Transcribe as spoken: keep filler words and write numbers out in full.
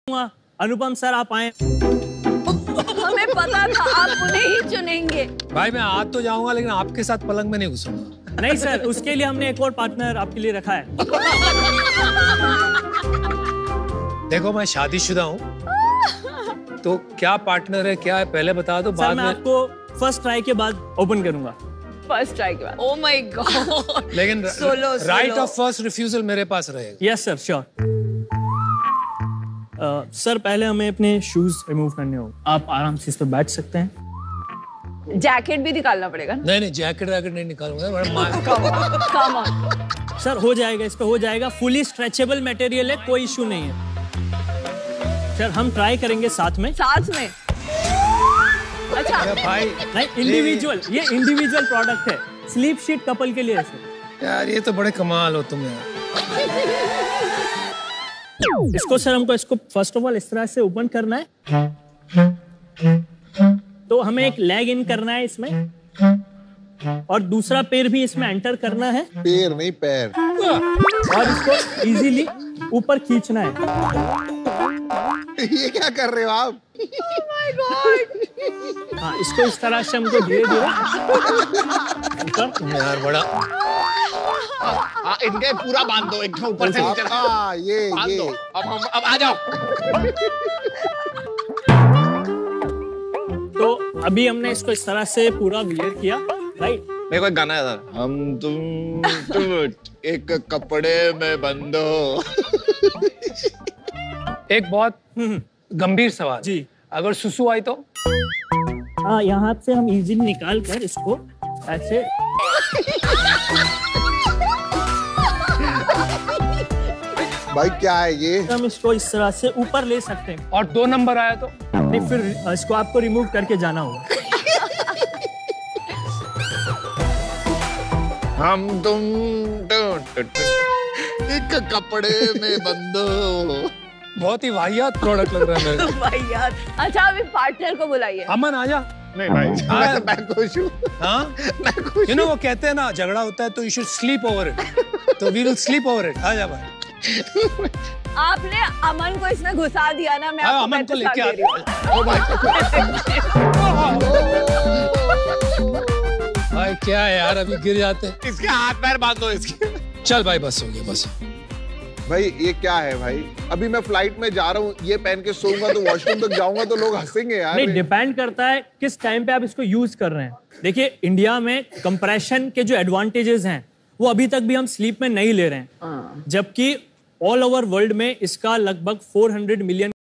अनुपम sir आप आए। हमें पता था आप उन्हें ही चुनेंगे। भाई मैं आ तो जाऊंगा लेकिन आपके साथ पलंग में नहीं घुसूंगा। नहीं सर, उसके लिए हमने एक और पार्टनर आपके लिए रखा है। देखो मैं शादीशुदा हूँ, तो क्या पार्टनर है क्या है पहले बता दो, बाद मैं में आपको फर्स्ट ट्राई के बाद ओपन करूंगा। फर्स्ट ट्राई के बाद। Oh my god. लेकिन सोलो राइट ऑफ फर्स्ट रिफ्यूजल मेरे पास रहेगा। Yes sir, sure. सर पहले हमें अपने शूज रिमूव करने होंगे। आप आराम से इस पर बैठ सकते हैं। जैकेट भी निकालना पड़ेगा ना? नहीं नहीं जैकेट वैकेट नहीं निकालूंगा। Come on. सर हो जाएगा, इस पे हो जाएगा। फुली स्ट्रेचेबल मटेरियल है, कोई इशू नहीं है। सर हम ट्राई करेंगे साथ में। साथ में? अच्छा भाई नहीं, इंडिविजुअल, ये इंडिविजुअल प्रोडक्ट है। स्लीप शीट कपल के लिए है सर। यार ये तो बड़े कमाल हो तुम यार। इसको सर हमको इसको फर्स्ट ऑफ ऑल इस तरह से ओपन करना है। तो हमें एक लेग इन करना है इसमें, और दूसरा पैर भी इसमें एंटर करना है। पैर नहीं पैर। और इसको इजीली ऊपर खींचना है। ये क्या कर रहे हो आप? Oh my God. हाँ, इसको इस तरह से हमको धीरे धीरे यार बड़ा हाँ, इनके पूरा बांध दो, एक ऊपर से नीचे हाँ, ये बांध ये दो। अब अब अब आ जाओ। तो अभी हमने इसको इस तरह से पूरा वियर किया, राइट? मेरे को एक गाना याद आ रहा है। हम तुम तुम एक कपड़े में बंद हो। एक बहुत गंभीर सवाल जी। अगर सुसु आई तो? हाँ, यहाँ से हम इजीली निकाल कर इसको ऐसे भाई क्या है ये? हम इसको इस तरह से ऊपर ले सकते हैं। और दो नंबर आया तो? नहीं, फिर इसको आपको रिमूव करके जाना होगा। हम तुम एक कपड़े में बंद हो। बहुत ही वाहियात प्रोडक्ट लग रहा है मेरे को। भाई यार। अच्छा अभी पार्टनर को बुलाइए। अमन आजा। नहीं भाई, मैं तो मैं खुश हूँ। हाँ? मैं खुश You know, वो कहते हैं ना झगड़ा होता है तो you should sleep over it. तो we will sleep over it. आजा भाई। आपने अमन को इसमें घुसा दिया ना, मैं हाँ, आपको अमन को पैंतीस लेके लाख दे रही हूँ। ओ भाई। भाई क्या है यार, अभी गिर जाते हैं। इसके हाथ पैर बांध दो इसके। चल भाई बस हो गया, बस। भाई ये क्या है भाई? अभी मैं फ्लाइट में जा रहा हूँ, ये पहन के सोऊंगा तो वॉशरूम तक जाऊंगा तो लोग हंसेंगे यार। नहीं, डिपेंड करता है किस टाइम पे आप इसको यूज कर रहे हैं। देखिए इंडिया में कंप्रेशन के जो एडवांटेजेस हैं वो अभी तक भी हम स्लीप में नहीं ले रहे हैं, जबकि ऑल ओवर वर्ल्ड में इसका लगभग चार सौ मिलियन